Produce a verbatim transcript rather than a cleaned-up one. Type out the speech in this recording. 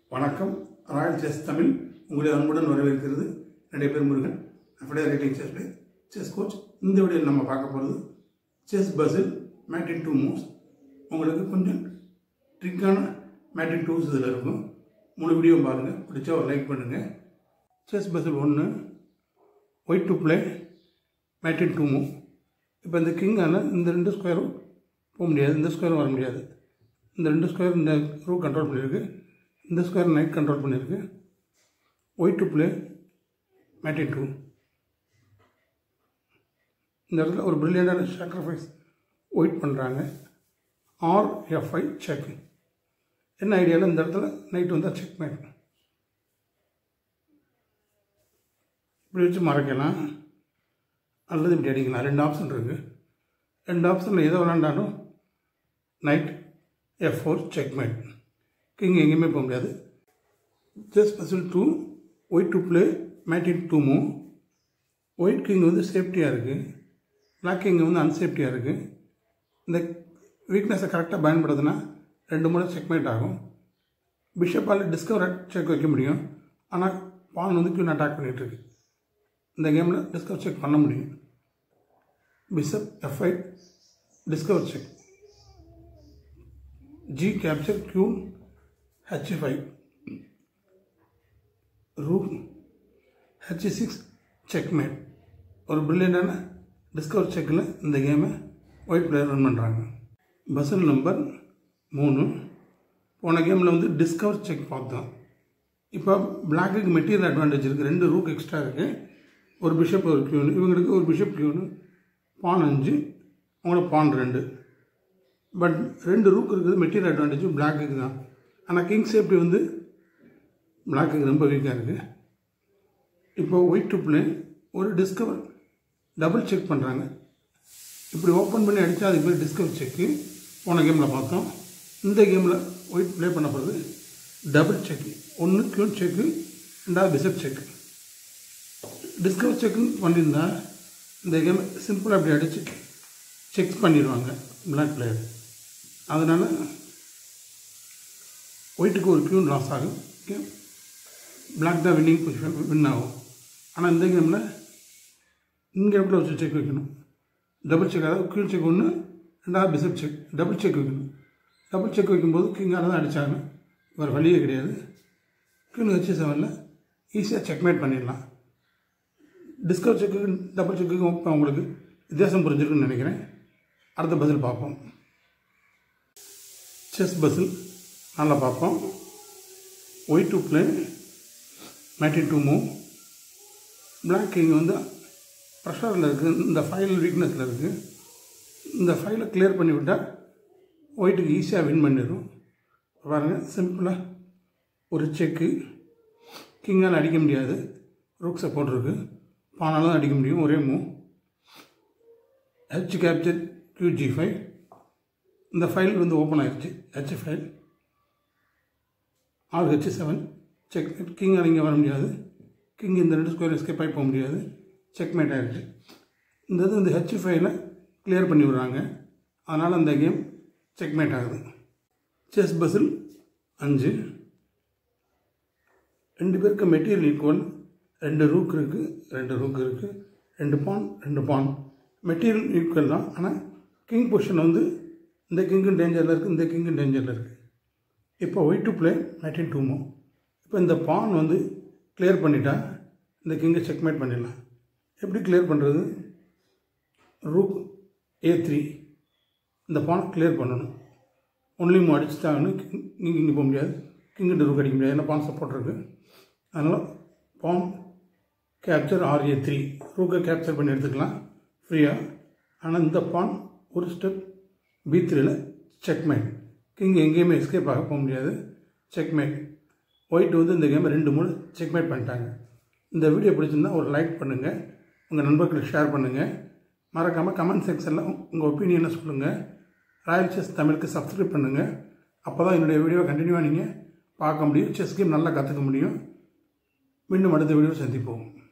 வணக்கம். Royal chess Tamil உங்களை அன்புடன் வரவேற்கிறது. என்னுடைய பேர் Murugan, affiliate rating chess player, chess coach. இந்த வீடியோவில் நம்ம பார்க்க போகிறது chess puzzle mate in two moves. உங்களுக்கு கொஞ்சம் ட்ரிக்கான மேட் இன் டூஸ் இதில் இருக்கும். முழு வீடியோ பாருங்கள், பிடிச்சா ஒரு லைக் பண்ணுங்கள். செஸ் பசில் ஒன்று, white to play mate in two move. இப்போ இந்த கிங்கான இந்த ரெண்டு ஸ்கொயரும் போக முடியாது, இந்த ஸ்கொயரும் வர முடியாது. இந்த ரெண்டு ஸ்கொயர் இந்த ரூ கண்ட்ரோல் பண்ணியிருக்கு, இந்த ஸ்கொயர் நைட் கண்ட்ரோல் பண்ணியிருக்கு. White to play mate in two. இந்த இடத்துல ஒரு பிரில்லியண்டான சாக்ரிஃபைஸ் ஒயிட் பண்ணுறாங்க. R F I check. என்ன ஐடியாவில் இந்த இடத்துல நைட் வந்தால் செக் மேட். இப்படி வச்சு மறைக்கலாம் அல்லது இப்படி அடிக்கலாம். ரெண்டு ஆப்ஷன் இருக்குது. ரெண்டு ஆப்ஷனில் எதை விளாண்டாலும் knight F four check mate. King எங்கேயுமே போக முடியாது. Chess puzzle two, white to play mate in two move. White king வந்து சேஃப்டியாக இருக்குது, பிளாக் கிங் வந்து அன்சேஃப்டியாக இருக்குது. இந்த வீக்னஸை கரெக்டாக பயன்படுத்தினா ரெண்டு முறை செக் மேட் ஆகும். பிஷப்பால் டிஸ்கவர் செக் வைக்க முடியும், ஆனால் பான் வந்து கியூன் அட்டாக் பண்ணிகிட்ருக்கு. இந்த கேமில் டிஸ்கவர் செக் பண்ண முடியும். பிஷப் எஃப்ஐ டிஸ்கவர் discover. G capture queen H five. Rook H six check mate. ஒரு பிரில்லியண்டான டிஸ்கவர் செக்கில் இந்த கேமை ஒயிட் பிளேயர் ரன் பண்ணுறாங்க. பசில் நம்பர் மூணு. போன கேமில் வந்து டிஸ்கவர் செக் பார்த்தோம். இப்போ பிளாக்குக்கு மெட்டீரியல் அட்வான்டேஜ் இருக்குது. ரெண்டு ரூக் எக்ஸ்ட்ரா இருக்குது, ஒரு பிஷப் ஒரு கியூனு. இவங்களுக்கு ஒரு பிஷப் கியூனு, பான் அஞ்சு, அவங்களோட பான் ரெண்டு. பட் ரெண்டு ரூக் இருக்குது, மெட்டீரியல் அட்வான்டேஜும் பிளாக்குக்கு தான். ஆனால் கிங் சேஃப்டி வந்து பிளாக்குக்கு ரொம்ப வீக்காக இருக்குது. இப்போ ஒயிட் டு பிளே ஒரு டிஸ்கவர் டபுள் செக் பண்ணுறாங்க. இப்படி ஓப்பன் பண்ணி அடித்தா அதுக்கு பேர் டிஸ்கவர் செக்கு. போன கேமில் பார்த்தோம். இந்த கேமில் ஒயிட் ப்ளே பண்ண போகிறது டபுள் செக்கு. ஒன்று கியூன் செக்கு, ரெண்டாவது பிஷப் செக்கு. டிஸ்கவர் செக்குன்னு பண்ணியிருந்தா இந்த கேம் சிம்பிளாக அப்படி அடித்து செக் பண்ணிடுவாங்க பிளாக் பிளேயர். அதனால் ஒயிட்டுக்கு ஒரு கியூன் லாஸ் ஆகும், பிளாக் தான் வின்னிங் பொசிஷன் வின் ஆகும். ஆனால் இந்த கேமில் இங்கே எப்படி வச்சு செக் வைக்கணும், டபுள் செக். அதாவது கியூன் செக் ஒன்று, ரெண்டாவது பிஷப் செக், டபுள் செக் வைக்கணும். டபுள் செக் வைக்கும்போது கிங்கால் தான் அடித்தாங்க, வேறு வழியே கிடையாது. கியூன் ஹெச் செவனில் ஈஸியாக செக்மேட் பண்ணிடலாம். டிஸ்கவர் செக்கு டபுள் செக்குக்கு இப்போ உங்களுக்கு வித்தியாசம் புரிஞ்சிருக்குன்னு நினைக்கிறேன். அடுத்த பசில் பார்ப்போம். செஸ் பசில் நல்லா பார்ப்போம். White to play mate in two move. Black king வந்து ப்ரெஷரில் இருக்குது, இந்த ஃபைல் வீக்னஸில் இருக்குது. இந்த ஃபைலை கிளியர் பண்ணி விட்டால் ஒயிட்டுக்கு ஈஸியாக வின் பண்ணிடும். பாருங்கள், சிம்பிளாக ஒரு செக்கு. கிங்கால் அடிக்க முடியாது, ரூக் சப்போர்ட் இருக்குது. பானால தான் அடிக்க முடியும், ஒரே move. H capture Q G five. இந்த ஃபைல் வந்து ஓப்பன் ஆகிடுச்சு, H file. R H seven check. கிங்கால் இங்கே வர முடியாது, கிங் இந்த ரெண்டு ஸ்கொயர் எஸ்கேப் ஆகி போக முடியாது, செக்மேட் ஆகிடுச்சு. இந்த இது இந்த ஹெச் ஃபைலை கிளியர் பண்ணி விடுறாங்க, அதனால் அந்த கேம் செக்மேட் ஆகுது. செஸ் பசில் அஞ்சு. ரெண்டு பேருக்கு மெட்டீரியல் ஈக்குவல். ரெண்டு ரூக் இருக்குது, ரெண்டு ரூக் இருக்குது, ரெண்டு பான் ரெண்டு பான். மெட்டீரியல் ஈக்குவல் தான், ஆனால் கிங் பொசிஷன் வந்து இந்த கிங்கும் டேஞ்சரில் இருக்குது, இந்த கிங்கும் டேஞ்சரில் இருக்குது. இப்போ white to play mate in two move. இப்போ இந்த பான் வந்து கிளியர் பண்ணிட்டா இந்த கிங்கை செக்மேட் பண்ணிடலாம். எப்படி கிளியர் பண்ணுறது? Rook A three. இந்த பான் கிளியர் பண்ணணும். ஒன்லி மூவ் அடிச்சுட்டாங்கன்னு கிங் இங்கே போக முடியாது, கிங்கிட்ட ரூக் அடிக்க முடியாது, ஏன்னா பான் சப்போர்ட் இருக்குது. அதனால் pawn capture R A three. ரூக்கை கேப்சர் பண்ணி எடுத்துக்கலாம் ஃப்ரீயாக. ஆனால் இந்த பான் ஒரு ஸ்டெப் பி த்ரீயில் செக்மேட். கிங் எங்கேயுமே எஸ்கேப் ஆக போக முடியாது, செக்மேட். ஒயிட் வந்து இந்த கேமை ரெண்டு மூணு செக்மேட் பண்ணிட்டாங்க. இந்த வீடியோ பிடிச்சிருந்தால் ஒரு லைக் பண்ணுங்கள், உங்கள் நண்பர்களுக்கு ஷேர் பண்ணுங்கள். மறக்காமல் கமெண்ட் செக்ஷனில் உங்கள் ஒப்பீனியனை சொல்லுங்கள். ராயல் செஸ் தமிழுக்கு சப்ஸ்கிரைப் பண்ணுங்கள். அப்போ தான் என்னுடைய வீடியோவை கண்டினியூவாக நீங்கள் பார்க்க முடியும், செஸ் கேம் நல்லா கற்றுக்க முடியும். மீண்டும் அடுத்த வீடியோ சந்திப்போம்.